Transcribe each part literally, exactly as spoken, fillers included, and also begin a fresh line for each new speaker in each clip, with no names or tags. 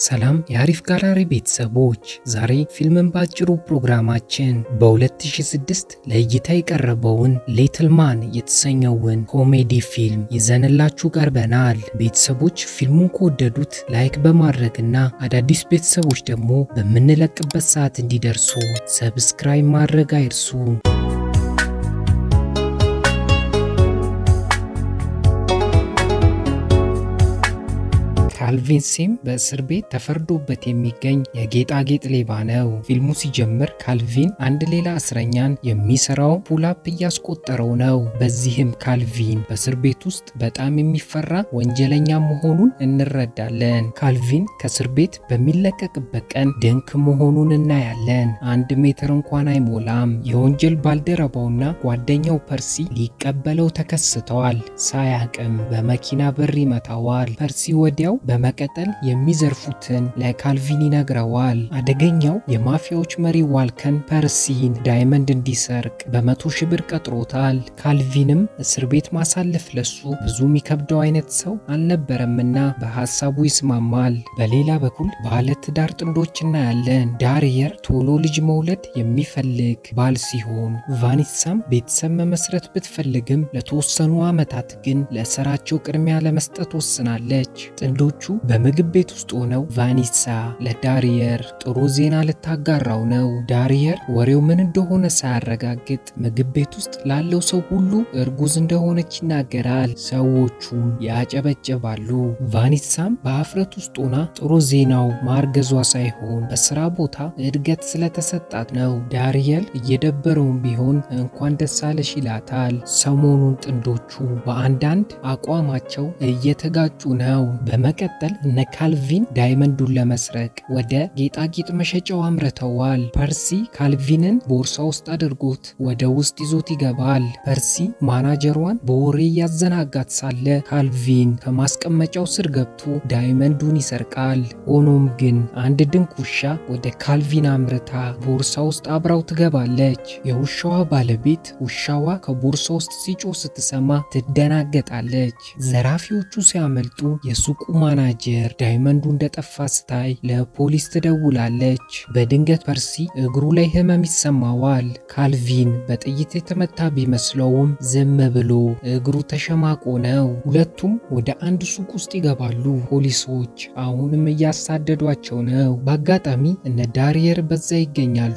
ሰላም የአሪፍ ጋላሪ ቤተሰቦች ዛሬ ፊልምን ባጭሩ ፕሮግራማችን በ2006 ለእይታ የቀረበውን ሊትል ማን የተሰኘውን ኮሜዲ ፊልም ይዘንላችሁ ቀርበናል። ቤተሰቦች ፊልሙን ከወደዱት ላይክ በማድረግና አዳዲስ ቤተሰቦች ደግሞ በመንለቅበት ሰዓት እንዲደርሱ ሰብስክራይብ ማድረግ አይርሱ። ካልቪን ሲም በእስር ቤት ተፈርዶበት የሚገኝ የጌጣጌጥ ሌባ ነው። ፊልሙ ሲጀምር ካልቪን አንድ ሌላ እስረኛን የሚሰራው ፑላፕ እያስቆጠረው ነው። በዚህም ካልቪን በእስር ቤት ውስጥ በጣም የሚፈራ ወንጀለኛ መሆኑን እንረዳለን። ካልቪን ከእስር ቤት በሚለቀቅበት ቀን ድንክ መሆኑን እናያለን። አንድ ሜትር እንኳን አይሞላም። የወንጀል ባልደረባውና ጓደኛው ፐርሲ ሊቀበለው ተከስተዋል። ሳያቅም በመኪና በር ይመታዋል። ፐርሲ ወዲያው በመቀጠል የሚዘርፉትን ለካልቪን ይነግረዋል። አደገኛው የማፊያዎች መሪ ዋልከን ፐርሲን ዳይመንድ እንዲሰርቅ በመቶ ሺህ ብር ቀጥሮታል። ካልቪንም እስር ቤት ማሳለፍ ለሱ ብዙ የሚከብደው አይነት ሰው አልነበረምና በሐሳቡ ይስማማል። በሌላ በኩል ባለ ትዳር ጥንዶች እናያለን። ዳሪየር ቶሎ ልጅ መውለድ የሚፈልግ ባል ሲሆን ቫኒሳም ቤተሰብ መመስረት ብትፈልግም ለተወሰኑ ዓመታት ግን ለስራቸው ቅድሚያ ለመስጠት ወስናለች። ጥንዶቹ በምግብ ቤት ውስጥ ሆነው ቫኒሳ ለዳሪየር ጥሩ ዜና ልታጋራው ነው። ዳሪየር ወሬው ምን እንደሆነ ሳያረጋግጥ ምግብ ቤት ውስጥ ላለው ሰው ሁሉ እርጉዝ እንደሆነች ይናገራል። ሰዎቹም ያጨበጨባሉ። ቫኒሳም በአፍረት ውስጥ ሆና ጥሩ ዜናው ማርገዟ ሳይሆን በስራ ቦታ እድገት ስለተሰጣት ነው። ዳሪየር እየደበረውም ቢሆን እንኳን ደስ አለሽ ይላታል። ሰሞኑን ጥንዶቹ በአንዳንድ አቋማቸው እየተጋጩ ነው። በመቀጠል እነ ካልቪን ዳይመንዱን ለመስረቅ ወደ ጌጣጌጥ መሸጫው አምርተዋል። ፐርሲ ካልቪንን ቦርሳ ውስጥ አድርጎት ወደ ውስጥ ይዞት ይገባል። ፐርሲ ማናጀሯን በወሬ ያዘናጋት ሳለ ካልቪን ከማስቀመጫው ስር ገብቶ ዳይመንዱን ይሰርቃል። ሆኖም ግን አንድ ድንክ ውሻ ወደ ካልቪን አምርታ ቦርሳ ውስጥ አብራው ትገባለች። የውሻዋ ባለቤት ውሻዋ ከቦርሳ ውስጥ ሲጮህ ስትሰማ ትደናገጣለች። ዘራፊዎቹ ሲያመልጡ የሱቁ ማናጀር ዳይመንዱ እንደጠፋ ስታይ ለፖሊስ ትደውላለች። በድንገት ፐርሲ እግሩ ላይ ህመም ይሰማዋል። ካልቪን በጥይት የተመታ ቢመስለውም ዝም ብሎ እግሩ ተሸማቆ ነው። ሁለቱም ወደ አንድ ሱቅ ውስጥ ይገባሉ። ፖሊሶች አሁንም እያሳደዷቸው ነው። በአጋጣሚ እነ ዳሪየር በዛ ይገኛሉ።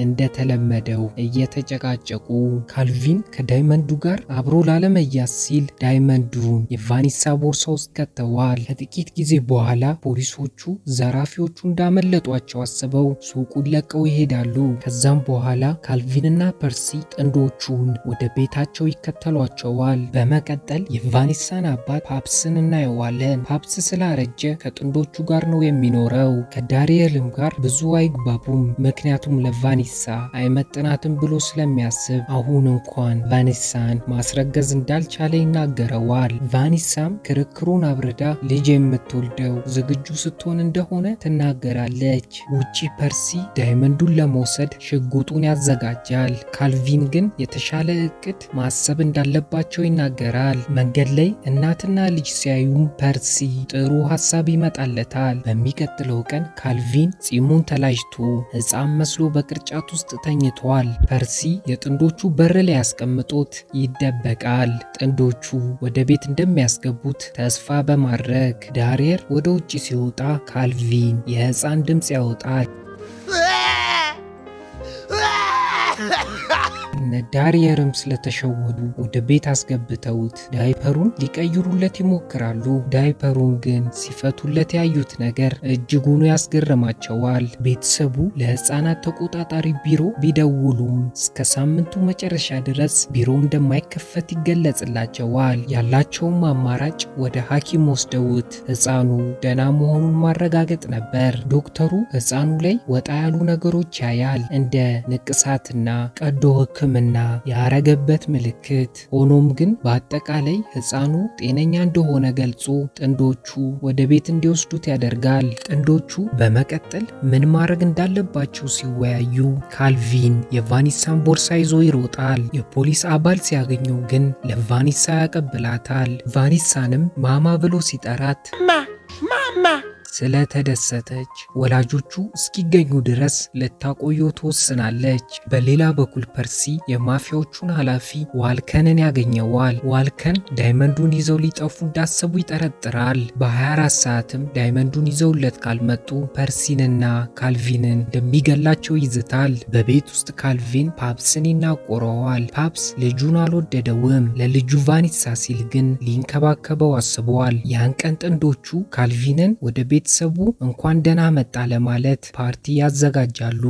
እንደተለመደው እየተጨቃጨቁ ካልቪን ከዳይመንዱ ጋር አብሮ ላለመያዝ ሲል ዳይመንዱን የቫኒሳ ቦርሳ ውስጥ ከተዋል። ከጥቂት ጊዜ በኋላ ፖሊሶቹ ዘራፊዎቹ እንዳመለጧቸው አስበው ሱቁን ለቀው ይሄዳሉ። ከዛም በኋላ ካልቪንና ፐርሲ ጥንዶቹን ወደ ቤታቸው ይከተሏቸዋል። በመቀጠል የቫኒሳን አባት ፓፕስን እናየዋለን። ፓፕስ ስላረጀ ከጥንዶቹ ጋር ነው የሚኖረው። ከዳሪየርም ጋር ብዙ አይግባቡም። ምክንያቱም ለቫኒሳ አይመጥናትም ብሎ ስለሚያስብ አሁን እንኳን ቫኒሳን ማስረገዝ እንዳልቻለ ይናገረዋል። ቫኒሳም ክርክሩን አብረዳ ልጅ የምትወልደው ዝግጁ ስትሆን እንደሆነ ትናገራለች። ውጪ ፐርሲ ዳይመንዱን ለመውሰድ ሽጉጡን ያዘጋጃል። ካልቪን ግን የተሻለ እቅድ ማሰብ እንዳለባቸው ይናገራል። መንገድ ላይ እናትና ልጅ ሲያዩም ፐርሲ ጥሩ ሐሳብ ይመጣለታል። በሚቀጥለው ቀን ካልቪን ጺሙን ተላጭቶ ሕፃን መስሎ በቅርጫት ውስጥ ተኝቷል። ፐርሲ የጥንዶቹ በር ላይ ያስቀምጦት ይደበቃል። ጥንዶቹ ወደ ቤት እንደሚያስገቡት ተስፋ በማድረግ ዳሪየር ወደ ውጪ ሲወጣ ካልቪን የሕፃን ድምጽ ያወጣል። ዳሪየርም ስለተሸወዱ ወደ ቤት አስገብተውት ዳይፐሩን ሊቀይሩለት ይሞክራሉ። ዳይፐሩን ግን ሲፈቱለት ያዩት ነገር እጅጉን ያስገርማቸዋል። ቤተሰቡ ለሕፃናት ተቆጣጣሪ ቢሮ ቢደውሉም እስከ ሳምንቱ መጨረሻ ድረስ ቢሮ እንደማይከፈት ይገለጽላቸዋል። ያላቸውም አማራጭ ወደ ሐኪም ወስደውት ሕፃኑ ደህና መሆኑን ማረጋገጥ ነበር። ዶክተሩ ሕፃኑ ላይ ወጣ ያሉ ነገሮች ያያል፣ እንደ ንቅሳትና ቀዶ ሕክምና ያረገበት ምልክት። ሆኖም ግን በአጠቃላይ ሕፃኑ ጤነኛ እንደሆነ ገልጾ ጥንዶቹ ወደ ቤት እንዲወስዱት ያደርጋል። ጥንዶቹ በመቀጠል ምን ማድረግ እንዳለባቸው ሲወያዩ ካልቪን የቫኒሳን ቦርሳ ይዞ ይሮጣል። የፖሊስ አባል ሲያገኘው ግን ለቫኒሳ ያቀብላታል። ቫኒሳንም ማማ ብሎ ሲጠራት
ማማ
ስለተደሰተች ወላጆቹ እስኪገኙ ድረስ ልታቆየው ተወስናለች። በሌላ በኩል ፐርሲ የማፊያዎቹን ኃላፊ ዋልከንን ያገኘዋል። ዋልከን ዳይመንዱን ይዘው ሊጠፉ እንዳሰቡ ይጠረጥራል። በ24 ሰዓትም ዳይመንዱን ይዘውለት ካልመጡ ፐርሲንና ካልቪንን እንደሚገላቸው ይዝታል። በቤት ውስጥ ካልቪን ፓፕስን ይናቆረዋል። ፓፕስ ልጁን አልወደደውም። ለልጁ ቫኒሳ ሲል ግን ሊንከባከበው አስቧል። ያን ቀን ጥንዶቹ ካልቪንን ወደ ቤተሰቡ እንኳን ደህና መጣ ለማለት ፓርቲ ያዘጋጃሉ።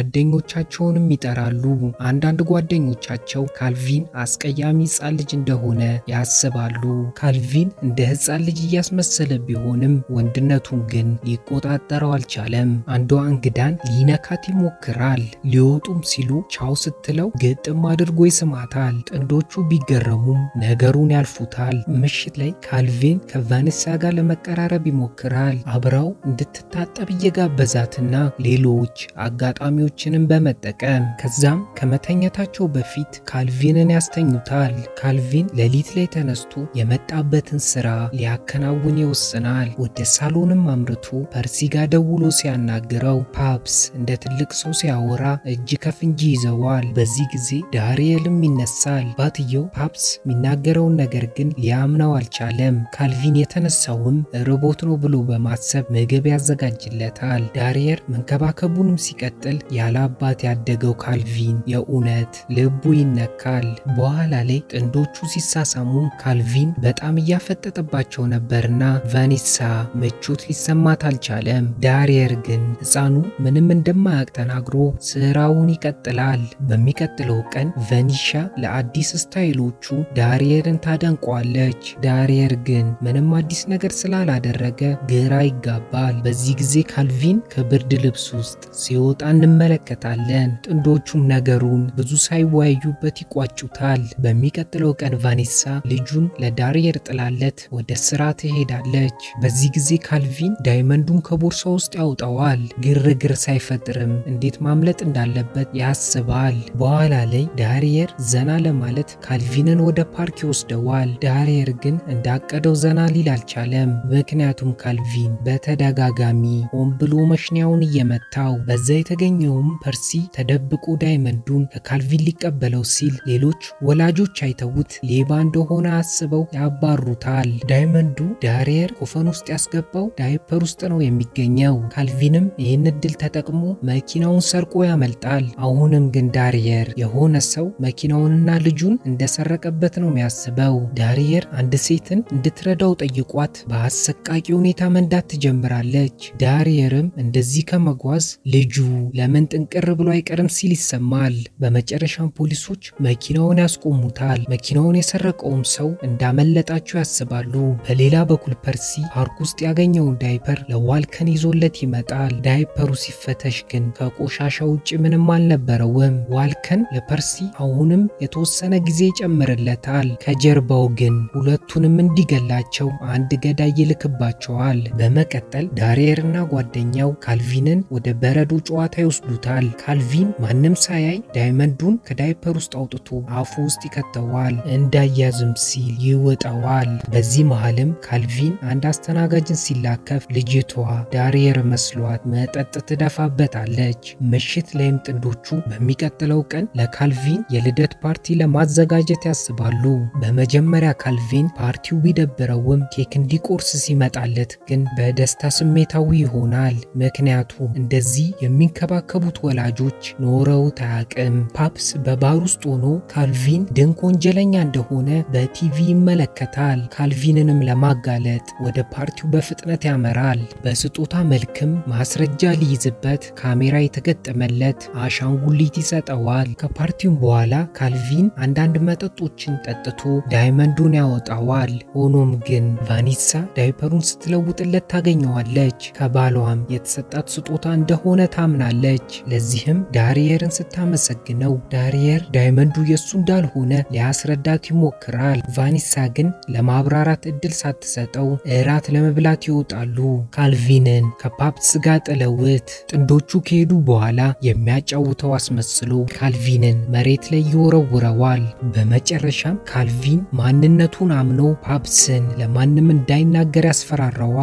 ጓደኞቻቸውንም ይጠራሉ። አንዳንድ ጓደኞቻቸው ካልቪን አስቀያሚ ሕፃን ልጅ እንደሆነ ያስባሉ። ካልቪን እንደ ሕፃን ልጅ እያስመሰለ ቢሆንም ወንድነቱን ግን ሊቆጣጠረው አልቻለም። አንዷ እንግዳን ሊነካት ይሞክራል። ሊወጡም ሲሉ ቻው ስትለው ግጥም አድርጎ ይስማታል። ጥንዶቹ ቢገረሙም ነገሩን ያልፉታል። ምሽት ላይ ካልቪን ከቫኒሳ ጋር ለመቀራረብ ይሞክራል። አብራው እንድትታጠብ እየጋበዛትና ሌሎች አጋጣሚዎችንም በመጠቀም ከዛም ከመተኛታቸው በፊት ካልቪንን ያስተኙታል። ካልቪን ሌሊት ላይ ተነስቶ የመጣበትን ስራ ሊያከናውን ይወስናል። ወደ ሳሎንም አምርቶ ፐርሲ ጋር ደውሎ ሲያናግረው ፓፕስ እንደ ትልቅ ሰው ሲያወራ እጅ ከፍንጂ ይዘዋል። በዚህ ጊዜ ዳሪየልም ይነሳል። ባትየው ፓፕስ የሚናገረውን ነገር ግን ሊያምነው አልቻለም። ካልቪን የተነሳውም ርቦት ነው ብሎ በማሰብ ምግብ ያዘጋጅለታል። ዳሪየር መንከባከቡንም ሲቀጥል ያለ አባት ያደገው ካልቪን የእውነት ልቡ ይነካል። በኋላ ላይ ጥንዶቹ ሲሳሳሙ ካልቪን በጣም እያፈጠጠባቸው ነበርና ቫኒሳ ምቾት ሊሰማት አልቻለም። ዳሪየር ግን ሕፃኑ ምንም እንደማያውቅ ተናግሮ ስራውን ይቀጥላል። በሚቀጥለው ቀን ቫኒሻ ለአዲስ ስታይሎቹ ዳሪየርን ታደንቋለች። ዳሪየር ግን ምንም አዲስ ነገር ስላላደረገ ግራ ይጋባል። በዚህ ጊዜ ካልቪን ከብርድ ልብስ ውስጥ ሲወጣ እንመለከታለን። ጥንዶቹም ነገሩን ብዙ ሳይወያዩበት ይቋጩታል። በሚቀጥለው ቀን ቫኒሳ ልጁን ለዳሪየር ጥላለት ወደ ስራ ትሄዳለች። በዚህ ጊዜ ካልቪን ዳይመንዱን ከቦርሳ ውስጥ ያወጣዋል። ግርግር ሳይፈጥርም እንዴት ማምለጥ እንዳለበት ያስባል። በኋላ ላይ ዳሪየር ዘና ለማለት ካልቪንን ወደ ፓርክ ይወስደዋል። ዳሪየር ግን እንዳቀደው ዘና ሊል አልቻለም። ምክንያቱም ካልቪን በተደጋጋሚ ሆን ብሎ መሽኛውን እየመታው፣ በዛ የተገኘውም ፐርሲ ተደብቆ ዳይመንዱን ከካልቪን ሊቀበለው ሲል ሌሎች ወላጆች አይተውት ሌባ እንደሆነ አስበው ያባሩታል። ዳይመንዱ ዳሪየር ኮፈን ውስጥ ያስገባው ዳይፐር ውስጥ ነው የሚገኘው። ካልቪንም ይህን እድል ተጠቅሞ መኪናውን ሰርቆ ያመልጣል። አሁንም ግን ዳሪየር የሆነ ሰው መኪናውንና ልጁን እንደሰረቀበት ነው የሚያስበው። ዳሪየር አንድ ሴትን እንድትረዳው ጠይቋት በአሰቃቂ ሁኔታ መንዳት ትጀምራለች። ዳሪየርም እንደዚህ ከመጓዝ ልጁ ለምን ጥንቅር ብሎ አይቀርም ሲል ይሰማል። በመጨረሻም ፖሊሶች መኪናውን ያስቆሙታል። መኪናውን የሰረቀውም ሰው እንዳመለጣቸው ያስባሉ። በሌላ በኩል ፐርሲ ፓርክ ውስጥ ያገኘውን ዳይፐር ለዋልከን ይዞለት ይመጣል። ዳይፐሩ ሲፈተሽ ግን ከቆሻሻ ውጭ ምንም አልነበረውም። ዋልከን ለፐርሲ አሁንም የተወሰነ ጊዜ ይጨምርለታል። ከጀርባው ግን ሁለቱንም እንዲገላቸው አንድ ገዳይ ይልክባቸዋል። በመቀጠል ዳሪየርና ጓደኛው ካልቪንን ወደ በረዶ ጨዋታ ይወስዱታል። ካልቪን ማንም ሳያይ ዳይመንዱን ከዳይፐር ውስጥ አውጥቶ አፉ ውስጥ ይከተዋል። እንዳያዝም ሲል ይወጣዋል። በዚህ መሃልም ካልቪን አንድ አስተናጋጅን ሲላከፍ ልጅቷ ዳሪየር መስሏት መጠጥ ትደፋበታለች። ምሽት ላይም ጥንዶቹ በሚቀጥለው ቀን ለካልቪን የልደት ፓርቲ ለማዘጋጀት ያስባሉ። በመጀመሪያ ካልቪን ፓርቲው ቢደብረውም ኬክ እንዲቆርስ ሲመጣለት ግን በደስታ ስሜታዊ ይሆናል። ምክንያቱም እንደዚህ የሚንከባከቡት ወላጆች ኖረውት አያውቅም። ፓፕስ በባር ውስጥ ሆኖ ካልቪን ድንቅ ወንጀለኛ እንደሆነ በቲቪ ይመለከታል። ካልቪንንም ለማጋለጥ ወደ ፓርቲው በፍጥነት ያመራል። በስጦታ መልክም ማስረጃ ሊይዝበት ካሜራ የተገጠመለት አሻንጉሊት ይሰጠዋል። ከፓርቲው በኋላ ካልቪን አንዳንድ መጠጦችን ጠጥቶ ዳይመንዱን ያወጣዋል። ሆኖም ግን ቫኒሳ ዳይፐሩን ስትለውጥለት ታገኘዋለች። ከባሏም የተሰጣት ስጦታ እንደሆነ ታምናለች። ለዚህም ዳሪየርን ስታመሰግነው ዳሪየር ዳይመንዱ የሱ እንዳልሆነ ሊያስረዳት ይሞክራል። ቫኒሳ ግን ለማብራራት እድል ሳትሰጠው እራት ለመብላት ይወጣሉ። ካልቪንን ከፓፕስ ጋር ጥለውት ጥንዶቹ ከሄዱ በኋላ የሚያጫውተው አስመስሎ ካልቪንን መሬት ላይ ይወረውረዋል። በመጨረሻም ካልቪን ማንነቱን አምኖ ፓፕስን ለማንም እንዳይናገር ያስፈራራዋል። ይህ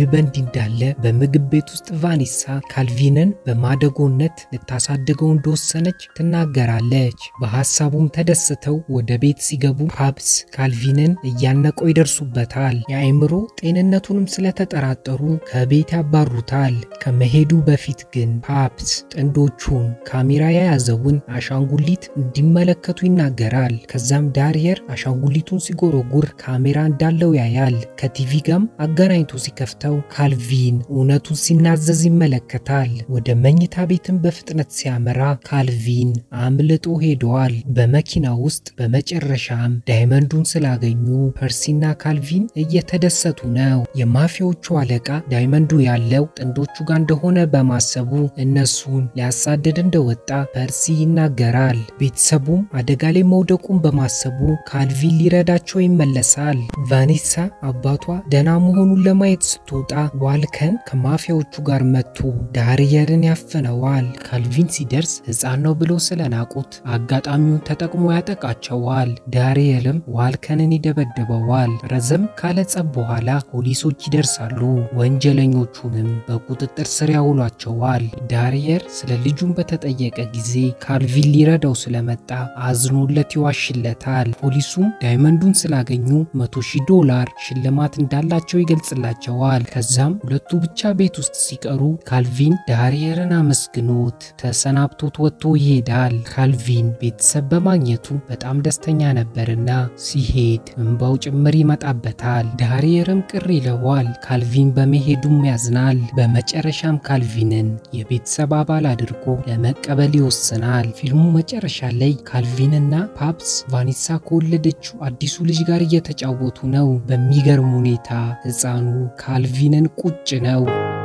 ይህ በእንዲህ እንዳለ በምግብ ቤት ውስጥ ቫኒሳ ካልቪንን በማደጎነት ልታሳድገው እንደወሰነች ትናገራለች። በሐሳቡም ተደስተው ወደ ቤት ሲገቡ ፓፕስ ካልቪንን እያነቀው ይደርሱበታል። የአእምሮ ጤንነቱንም ስለተጠራጠሩ ከቤት ያባሩታል። ከመሄዱ በፊት ግን ፓፕስ ጥንዶቹን ካሜራ የያዘውን አሻንጉሊት እንዲመለከቱ ይናገራል። ከዛም ዳሪየር አሻንጉሊቱን ሲጎረጉር ካሜራ እንዳለው ያያል። ከቲቪ ጋም አገናኝቶ ሲከፍተው ካልቪን እውነቱን ሲናዘዝ ይመለከታል። ወደ መኝታ ቤትም በፍጥነት ሲያመራ ካልቪን አምልጦ ሄዷል። በመኪና ውስጥ በመጨረሻም ዳይመንዱን ስላገኙ ፐርሲና ካልቪን እየተደሰቱ ነው። የማፊያዎቹ አለቃ ዳይመንዱ ያለው ጥንዶቹ ጋር እንደሆነ በማሰቡ እነሱን ሊያሳድድ እንደወጣ ፐርሲ ይናገራል። ቤተሰቡም አደጋ ላይ መውደቁን በማሰቡ ካልቪን ሊረዳቸው ይመለሳል። ቫኒሳ አባቷ ደና መሆኑን ለማየት ስትወጣ ዋልከን ከማፊያዎቹ ጋር መጥቶ ዳሪየርን ያፈነዋል። ካልቪን ሲደርስ ሕፃን ነው ብሎ ስለናቁት አጋጣሚውን ተጠቅሞ ያጠቃቸዋል። ዳሪየርም ዋልከንን ይደበድበዋል። ረዘም ካለ ጸብ በኋላ ፖሊሶች ይደርሳሉ። ወንጀለኞቹንም በቁጥጥር ስር ያውሏቸዋል። ዳሪየር ስለ ልጁን በተጠየቀ ጊዜ ካልቪን ሊረዳው ስለመጣ አዝኖለት ይዋሽለታል። ፖሊሱም ዳይመንዱን ስላገኙ መቶ ሺህ ዶላር ሽልማት እንዳላቸው ይገልጽላቸዋል። ከዛም ሁለቱ ብቻ ቤት ውስጥ ሲቀሩ ካልቪን ዳሪየርን አመስግኖት ተሰናብቶት ወጥቶ ይሄዳል። ካልቪን ቤተሰብ በማግኘቱ በጣም ደስተኛ ነበርና ሲሄድ እንባው ጭምር ይመጣበታል። ዳሪየርም ቅር ይለዋል። ካልቪን በመሄዱም ያዝናል። በመጨረሻም ካልቪንን የቤተሰብ አባል አድርጎ ለመቀበል ይወስናል። ፊልሙ መጨረሻ ላይ ካልቪንና ፓፕስ ቫኒሳ ከወለደችው አዲሱ ልጅ ጋር እየተጫወቱ ነው። በሚገርም ሁኔታ ሕፃኑ ካልቪንን ቁጭ ነው።